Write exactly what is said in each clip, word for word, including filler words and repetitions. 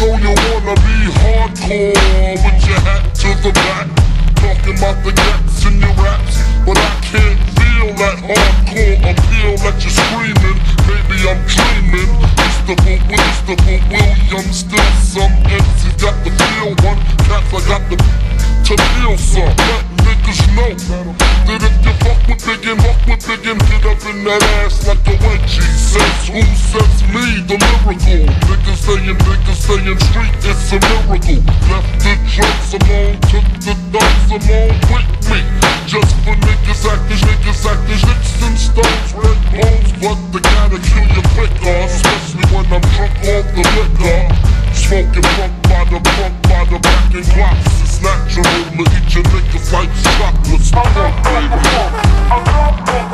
know you wanna be hardcore with your hat to the back, talking about the gaps in your raps, but I can't feel that hardcore appeal that you're screaming. Maybe I'm dreaming. Mister Boot, Mister Boot Williams, still some M Cs got the feel. One cats I got the to feel some. Let niggas know that if you fuck with Big and fuck with Big and get up in that ass like a wedgie. Says who says me, the lyrical. Niggas saying, niggas saying street, it's a miracle. Left the drugs alone, took the thugs along with me. Just for niggas acting, niggas acting, sticks and stones, red bones, but they gotta kill you quicker, especially when I'm drunk off the liquor. Smoking funk by the funk by the back and clocks. It's natural to eat your niggas like chocolates. Funk, baby.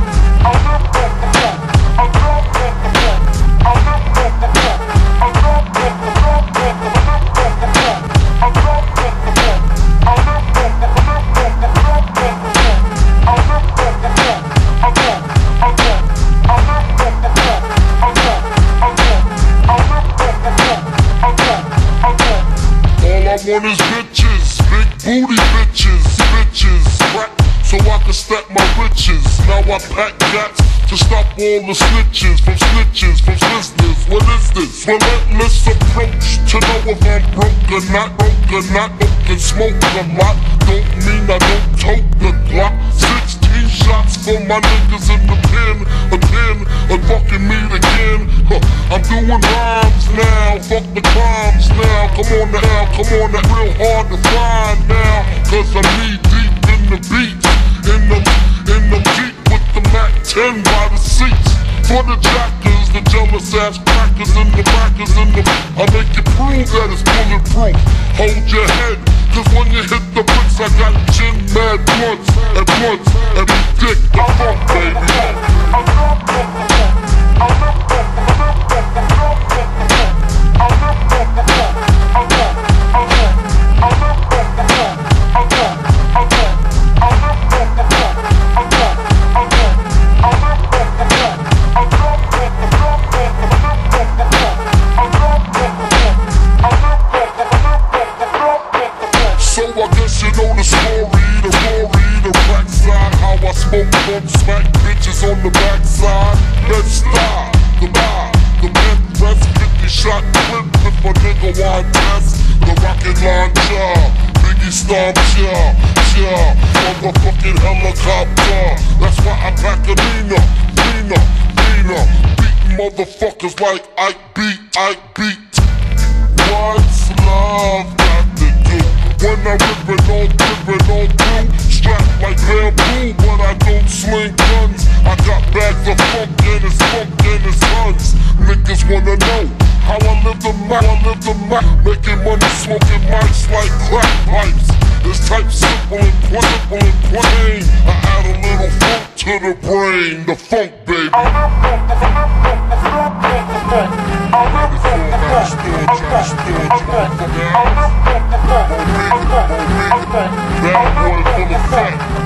I want is bitches, big booty bitches, bitches, rap so I can stack my riches. Now I pack gats to stop all the snitches from snitches, from listeners. What is this? Relentless approach to know if I'm broke or not, broke or not. Don't smoke a lot, don't mean I don't tote the Glock. Sixteen shots for my niggas in the pen, a pen, a fucking meat again. Huh. I'm doing rhymes now, fuck the crimes now. Come on now, come on, that real hard to find now. Cause I'm knee deep in the beats, in the, in the Jeep with the Mac ten by the seats. For the jackers, the jealous ass crackers and the backers and the I make you prove that it's bulletproof. Hold your head, cause when you hit the bricks I got gin mad blunts and blunts and be dick the funk, baby. I guess you know the story, the glory, the backside. How I smoke bump, smack bitches on the backside. Let's start the lie, the men press, fifty shot clip if a nigga want test. The rocket launcher, Biggie stomp ya, ya, motherfucking helicopter. That's why I pack a Nina, Nina, Nina, beating motherfuckers like Ike beat, Ike beat. What's love got to do? When I rip it all, rip it all through, strapped like bamboo, but I don't sling guns. I got bags of funk and it's funk and it's guns. Niggas wanna know how I live the map, I live the map. Making money, smoking mics like crack pipes. It's type simple and plain, simple and plain. I add a little funk to the brain, the funk, baby. Bad boy full of fat.